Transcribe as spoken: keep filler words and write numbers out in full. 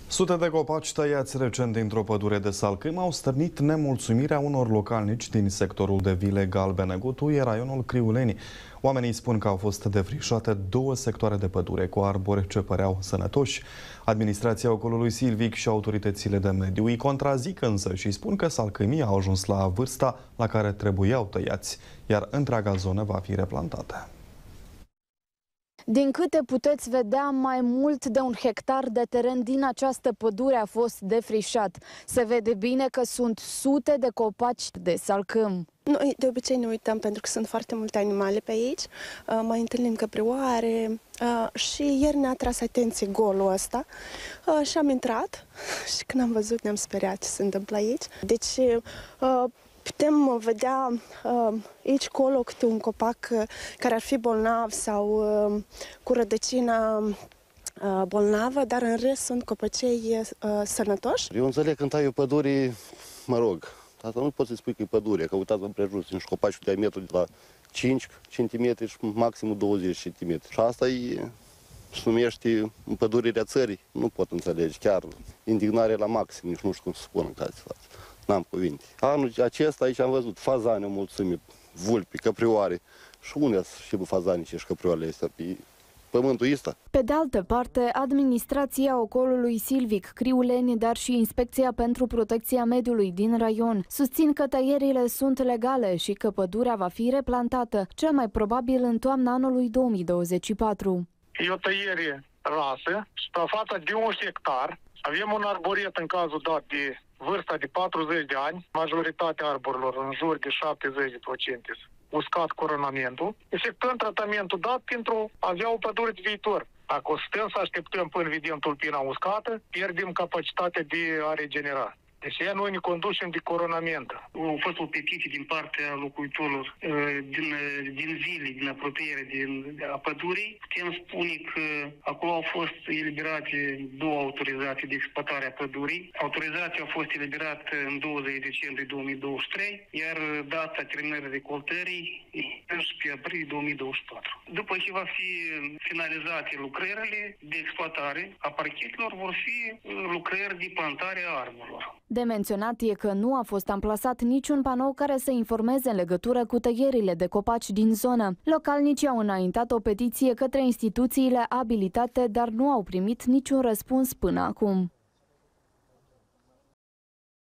Sute de copaci tăiați recent dintr-o pădure de salcâm au stârnit nemulțumirea unor localnici din sectorul de vile Galbene Gutuie, raionul Criuleni. Oamenii spun că au fost defrișate două sectoare de pădure cu arbori ce păreau sănătoși. Administrația ocolului silvic și autoritățile de mediu îi contrazic însă și spun că salcâmii au ajuns la vârsta la care trebuiau tăiați, iar întreaga zonă va fi replantată. Din câte puteți vedea, mai mult de un hectar de teren din această pădure a fost defrișat. Se vede bine că sunt sute de copaci de salcâm. Noi de obicei ne uităm pentru că sunt foarte multe animale pe aici. Mai întâlnim căprioare și ieri ne-a tras atenție golul ăsta și am intrat și când am văzut ne-am speriat ce se întâmplă aici. Deci putem vedea uh, aici colo câte un copac uh, care ar fi bolnav sau uh, cu rădăcina uh, bolnavă, dar în rest sunt copăcei uh, sănătoși. Eu înțeleg când ai o pădure, mă rog, asta nu poți să spui că e pădure, că uitați-vă împrejur, sunt și copaci cu diametru de la cinci centimetri și maximum douăzeci centimetri. Și asta e, se numește împădurirea țării. Nu pot înțelege, chiar indignare la maxim, nici nu știu cum să spun în cazul ăsta. N-am cuvinte. Anul acesta aici am văzut fazane mulțumit, vulpi, căprioare. Și unde și fazanii și căprioarele astea? Pe pământul ăsta? Pe de altă parte, administrația ocolului silvic Criuleni, dar și Inspecția pentru Protecția Mediului din raion susțin că tăierile sunt legale și că pădurea va fi replantată, cel mai probabil în toamna anului două mii douăzeci și patru. E o tăiere rasă, suprafața de un hectar. Avem un arboret în cazul dat de vârsta de patruzeci de ani, majoritatea arborilor, în jur de șaptezeci la sută, uscat coronamentul, efectuând tratamentul dat pentru a avea o pădure de viitor. Dacă o stăm să așteptăm până vedem tulpina uscată, pierdem capacitatea de a regenera. Deci ea noi ne conducem de coronament. Au fost o petiție din partea locuitorilor din, din zile, din apropiere din, a pădurii. Putem spune că acolo au fost eliberate două autorizații de exploatare a pădurii. Autorizația a fost eliberată în douăzeci decembrie două mii douăzeci și trei, iar data terminării recoltării pe aprilie două mii douăzeci și patru. După ce va fi finalizate lucrările de exploatare a parchetelor, vor fi lucrări de plantare a arborilor. De menționat e că nu a fost amplasat niciun panou care să informeze în legătură cu tăierile de copaci din zonă. Localnicii au înaintat o petiție către instituțiile abilitate, dar nu au primit niciun răspuns până acum.